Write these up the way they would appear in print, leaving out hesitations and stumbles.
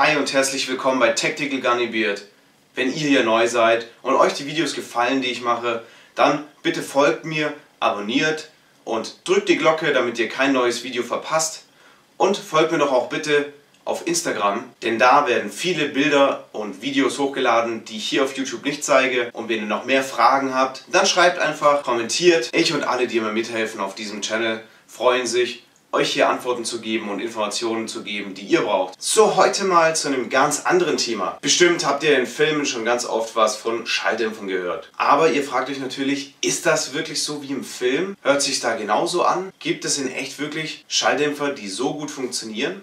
Hi und herzlich willkommen bei Tactical Gunny Beard. Wenn ihr hier neu seid und euch die Videos gefallen, die ich mache, dann bitte folgt mir, abonniert und drückt die Glocke, damit ihr kein neues Video verpasst. Und folgt mir doch auch bitte auf Instagram, denn da werden viele Bilder und Videos hochgeladen, die ich hier auf YouTube nicht zeige. Und wenn ihr noch mehr Fragen habt, dann schreibt einfach, kommentiert. Ich und alle, die mir mithelfen auf diesem Channel, freuen sich, euch hier Antworten zu geben und Informationen zu geben, die ihr braucht. So, heute mal zu einem ganz anderen Thema. Bestimmt habt ihr in Filmen schon ganz oft was von Schalldämpfern gehört. Aber ihr fragt euch natürlich, ist das wirklich so wie im Film? Hört sich da genauso an? Gibt es in echt wirklich Schalldämpfer, die so gut funktionieren?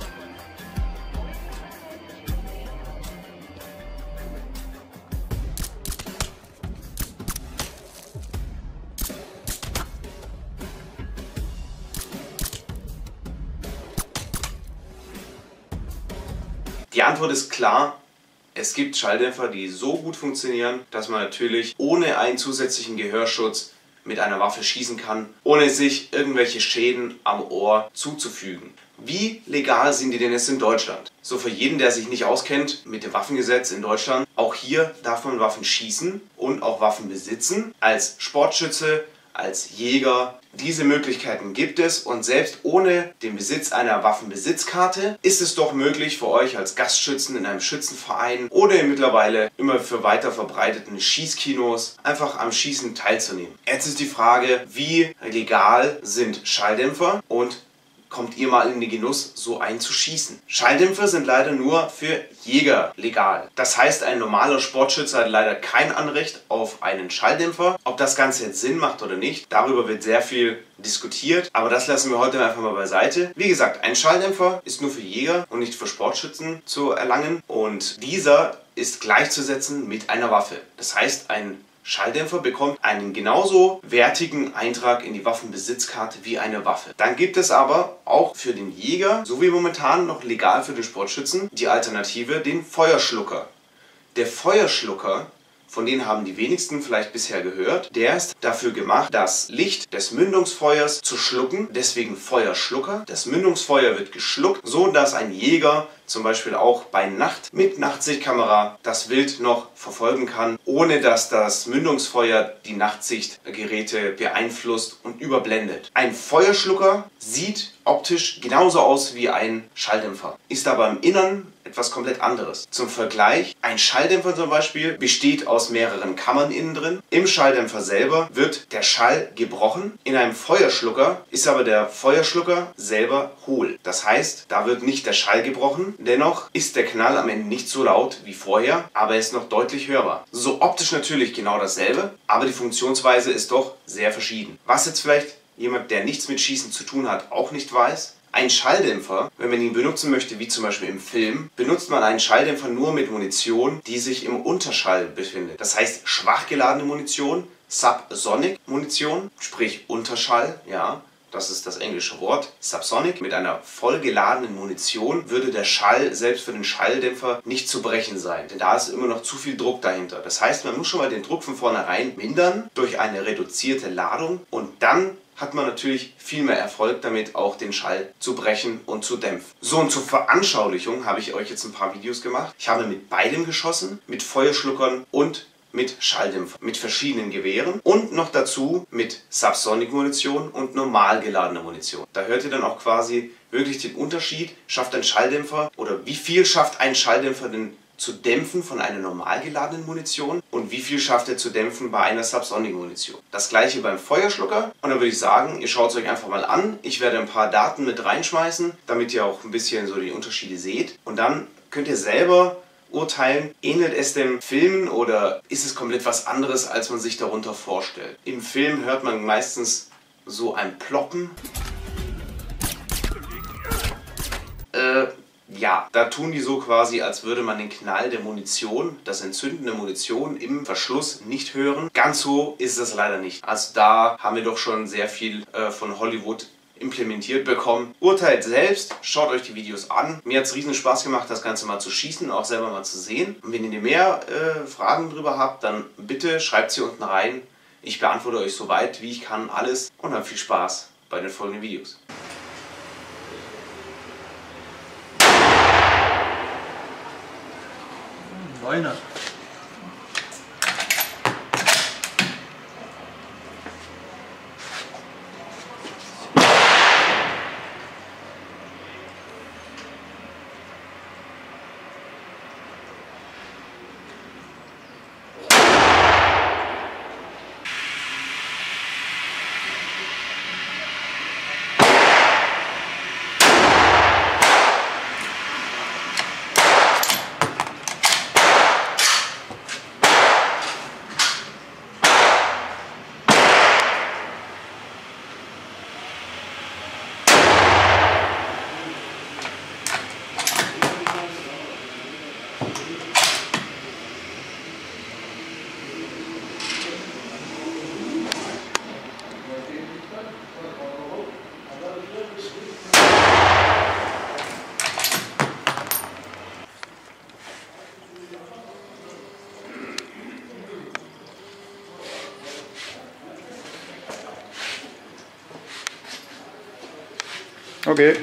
Die Antwort ist klar, es gibt Schalldämpfer, die so gut funktionieren, dass man natürlich ohne einen zusätzlichen Gehörschutz mit einer Waffe schießen kann, ohne sich irgendwelche Schäden am Ohr zuzufügen. Wie legal sind die denn jetzt in Deutschland? So, für jeden, der sich nicht auskennt mit dem Waffengesetz in Deutschland, auch hier darf man Waffen schießen und auch Waffen besitzen, als Sportschütze, als Jäger. Diese Möglichkeiten gibt es und selbst ohne den Besitz einer Waffenbesitzkarte ist es doch möglich für euch als Gastschützen in einem Schützenverein oder mittlerweile immer für weiter verbreiteten Schießkinos einfach am Schießen teilzunehmen. Jetzt ist die Frage, wie legal sind Schalldämpfer und kommt ihr mal in den Genuss, so einen zu schießen? Schalldämpfer sind leider nur für Jäger legal. Das heißt, ein normaler Sportschütze hat leider kein Anrecht auf einen Schalldämpfer. Ob das Ganze jetzt Sinn macht oder nicht, darüber wird sehr viel diskutiert, aber das lassen wir heute einfach mal beiseite. Wie gesagt, ein Schalldämpfer ist nur für Jäger und nicht für Sportschützen zu erlangen und dieser ist gleichzusetzen mit einer Waffe. Das heißt, ein Schalldämpfer bekommt einen genauso wertigen Eintrag in die Waffenbesitzkarte wie eine Waffe. Dann gibt es aber auch für den Jäger, so wie momentan noch legal für den Sportschützen, die Alternative, den Feuerschlucker. Der Feuerschlucker, von denen haben die wenigsten vielleicht bisher gehört, der ist dafür gemacht, das Licht des Mündungsfeuers zu schlucken, deswegen Feuerschlucker. Das Mündungsfeuer wird geschluckt, so dass ein Jäger zum Beispiel auch bei Nacht mit Nachtsichtkamera das Wild noch verfolgen kann, ohne dass das Mündungsfeuer die Nachtsichtgeräte beeinflusst und überblendet. Ein Feuerschlucker sieht optisch genauso aus wie ein Schalldämpfer, ist aber im Innern etwas komplett anderes. Zum Vergleich, ein Schalldämpfer zum Beispiel besteht aus mehreren Kammern innen drin. Im Schalldämpfer selber wird der Schall gebrochen. In einem Feuerschlucker ist aber der Feuerschlucker selber hohl. Das heißt, da wird nicht der Schall gebrochen. Dennoch ist der Knall am Ende nicht so laut wie vorher, aber er ist noch deutlich hörbar. So optisch natürlich genau dasselbe, aber die Funktionsweise ist doch sehr verschieden. Was jetzt vielleicht jemand, der nichts mit Schießen zu tun hat, auch nicht weiß: Ein Schalldämpfer, wenn man ihn benutzen möchte, wie zum Beispiel im Film, benutzt man einen Schalldämpfer nur mit Munition, die sich im Unterschall befindet. Das heißt, schwach geladene Munition, Subsonic Munition, sprich Unterschall, ja, das ist das englische Wort, Subsonic. Mit einer voll geladenen Munition würde der Schall selbst für den Schalldämpfer nicht zu brechen sein, denn da ist immer noch zu viel Druck dahinter. Das heißt, man muss schon mal den Druck von vornherein mindern durch eine reduzierte Ladung und dann hat man natürlich viel mehr Erfolg damit, auch den Schall zu brechen und zu dämpfen. So, und zur Veranschaulichung habe ich euch jetzt ein paar Videos gemacht. Ich habe mit beidem geschossen, mit Feuerschluckern und mit Schalldämpfern, mit verschiedenen Gewehren und noch dazu mit Subsonic-Munition und normal geladener Munition. Da hört ihr dann auch quasi wirklich den Unterschied, schafft ein Schalldämpfer oder wie viel schafft ein Schalldämpfer denn zu dämpfen von einer normal geladenen Munition und wie viel schafft er zu dämpfen bei einer Subsonic-Munition. Das gleiche beim Feuerschlucker und dann würde ich sagen, ihr schaut es euch einfach mal an. Ich werde ein paar Daten mit reinschmeißen, damit ihr auch ein bisschen so die Unterschiede seht und dann könnt ihr selber urteilen, ähnelt es dem Filmen oder ist es komplett was anderes, als man sich darunter vorstellt. Im Film hört man meistens so ein Ploppen. Ja, da tun die so quasi, als würde man den Knall der Munition, das Entzünden der Munition im Verschluss nicht hören. Ganz so ist es leider nicht. Also da haben wir doch schon sehr viel von Hollywood implementiert bekommen. Urteilt selbst, schaut euch die Videos an. Mir hat es riesen Spaß gemacht, das Ganze mal zu schießen und auch selber mal zu sehen. Und wenn ihr mehr Fragen drüber habt, dann bitte schreibt sie unten rein. Ich beantworte euch so weit wie ich kann alles und dann viel Spaß bei den folgenden Videos. Einer. Okay.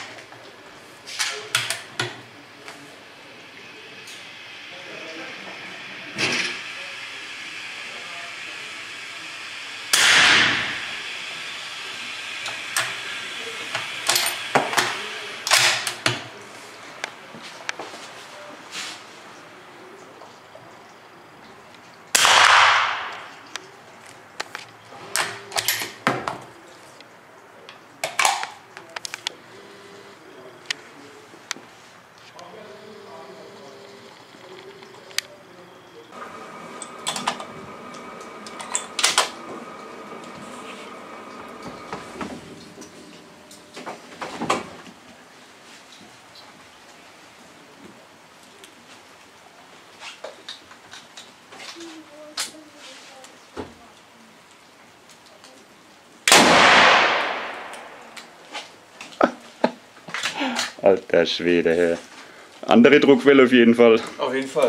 Alter Schwede, her. Andere Druckwelle auf jeden Fall. Auf jeden Fall.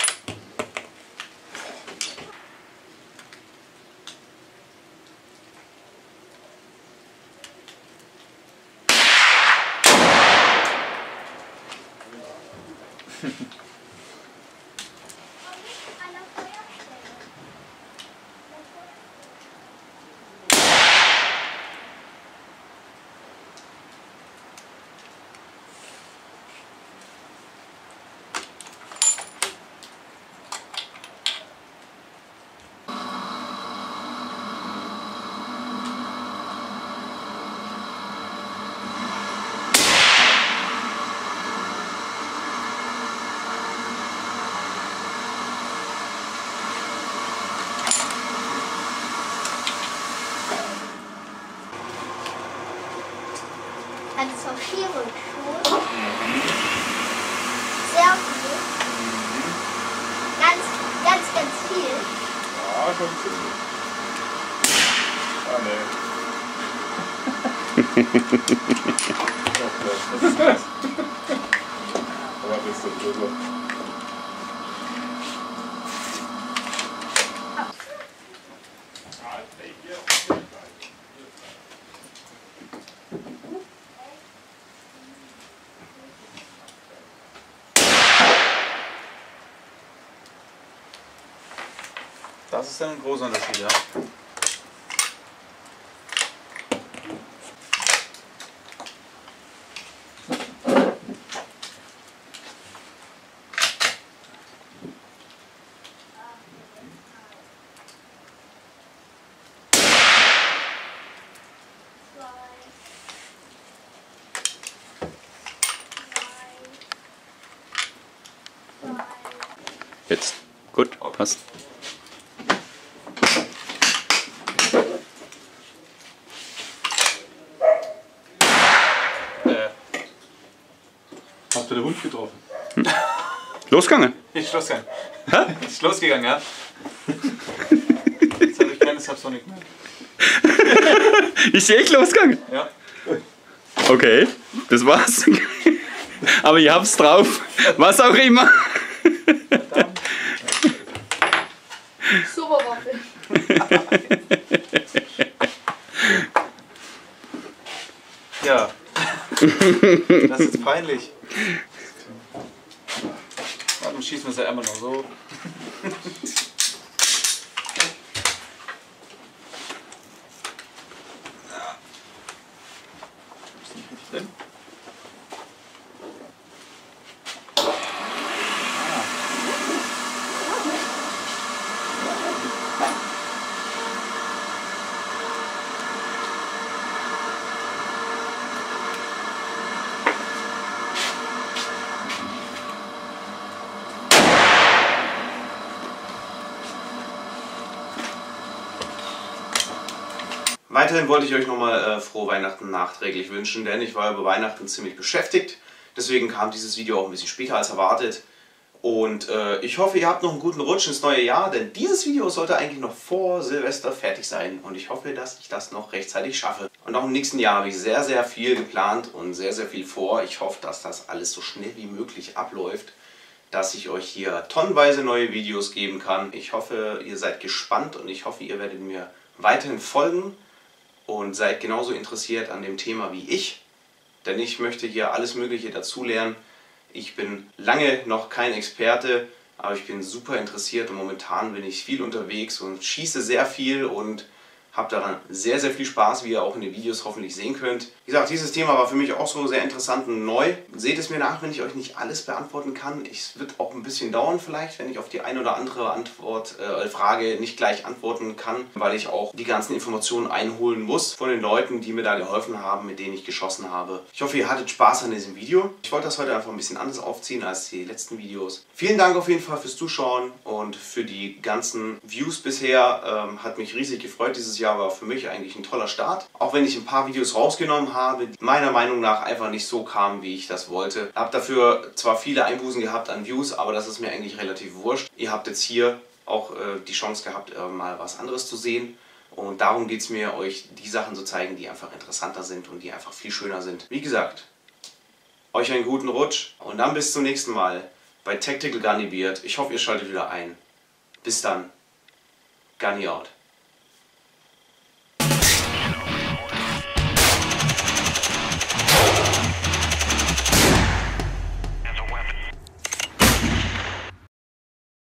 Also Sortierung schon. Sehr viel. Ganz viel. Ja, schon ziemlich. Ah, ne. Aber das ist doch drüber. Das ist dann ein großer Unterschied, ja. Jetzt. Gut, passt. Hast du den Hund getroffen? Losgegangen. Ist losgegangen. Hä? Ist losgegangen, ja. Jetzt habe ich keinen Subsonic mehr. Ist echt losgegangen? Ja. Okay, das war's. Aber ihr habt's drauf. Was auch immer. Super Waffe. Ja. Das ist peinlich. Warte, schießen wir es ja immer noch so. Ist nicht richtig drin? Weiterhin wollte ich euch nochmal frohe Weihnachten nachträglich wünschen, denn ich war über Weihnachten ziemlich beschäftigt. Deswegen kam dieses Video auch ein bisschen später als erwartet. Und ich hoffe, ihr habt noch einen guten Rutsch ins neue Jahr, denn dieses Video sollte eigentlich noch vor Silvester fertig sein. Und ich hoffe, dass ich das noch rechtzeitig schaffe. Und auch im nächsten Jahr habe ich sehr, sehr viel geplant und sehr, sehr viel vor. Ich hoffe, dass das alles so schnell wie möglich abläuft, dass ich euch hier tonnenweise neue Videos geben kann. Ich hoffe, ihr seid gespannt und ich hoffe, ihr werdet mir weiterhin folgen und seid genauso interessiert an dem Thema wie ich, denn ich möchte hier alles Mögliche dazulernen. Ich bin lange noch kein Experte, aber ich bin super interessiert und momentan bin ich viel unterwegs und schieße sehr viel und habe daran sehr, sehr viel Spaß, wie ihr auch in den Videos hoffentlich sehen könnt. Wie gesagt, dieses Thema war für mich auch so sehr interessant und neu. Seht es mir nach, wenn ich euch nicht alles beantworten kann. Es wird auch ein bisschen dauern vielleicht, wenn ich auf die ein oder andere Frage nicht gleich antworten kann, weil ich auch die ganzen Informationen einholen muss von den Leuten, die mir da geholfen haben, mit denen ich geschossen habe. Ich hoffe, ihr hattet Spaß an diesem Video. Ich wollte das heute einfach ein bisschen anders aufziehen als die letzten Videos. Vielen Dank auf jeden Fall fürs Zuschauen und für die ganzen Views bisher. Hat mich riesig gefreut dieses Jahr. War für mich eigentlich ein toller Start. Auch wenn ich ein paar Videos rausgenommen habe, die meiner Meinung nach einfach nicht so kamen, wie ich das wollte. Habe dafür zwar viele Einbußen gehabt an Views, aber das ist mir eigentlich relativ wurscht. Ihr habt jetzt hier auch die Chance gehabt, mal was anderes zu sehen. Und darum geht es mir, euch die Sachen zu zeigen, die einfach interessanter sind und die einfach viel schöner sind. Wie gesagt, euch einen guten Rutsch und dann bis zum nächsten Mal bei Tactical Gunny Beard. Ich hoffe, ihr schaltet wieder ein. Bis dann. Gunny out.